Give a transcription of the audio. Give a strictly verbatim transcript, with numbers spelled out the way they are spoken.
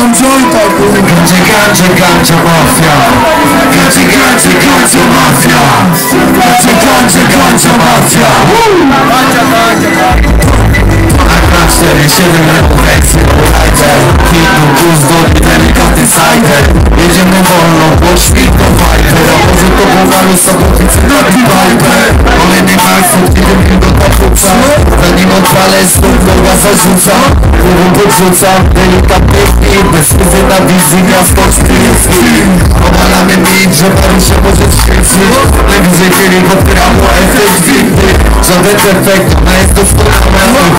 mam jointa, kurwa. Gancie, gancie, gancie mafia. Gancie, gancie, gancie mafia. Gancie, gancie, gancie mafia. cztery siedem refleksy, rider. Hitną kurs do delikatny cider. Jedziemy wolno, bo świtło fajter. A może to powali samochodzicy na Piper. Ale nie ma słodki, nie do tapupca. Zanim odwalę znów noga zarzuca. Głową podrzucam, delikatny hit. Bez chwyty na wizji, miasto szpilski. Obalamy mit, że pary się może świecić. Najwyżej chwili podpieramy efekt windy. Żaden efekt, ona jest doskonała.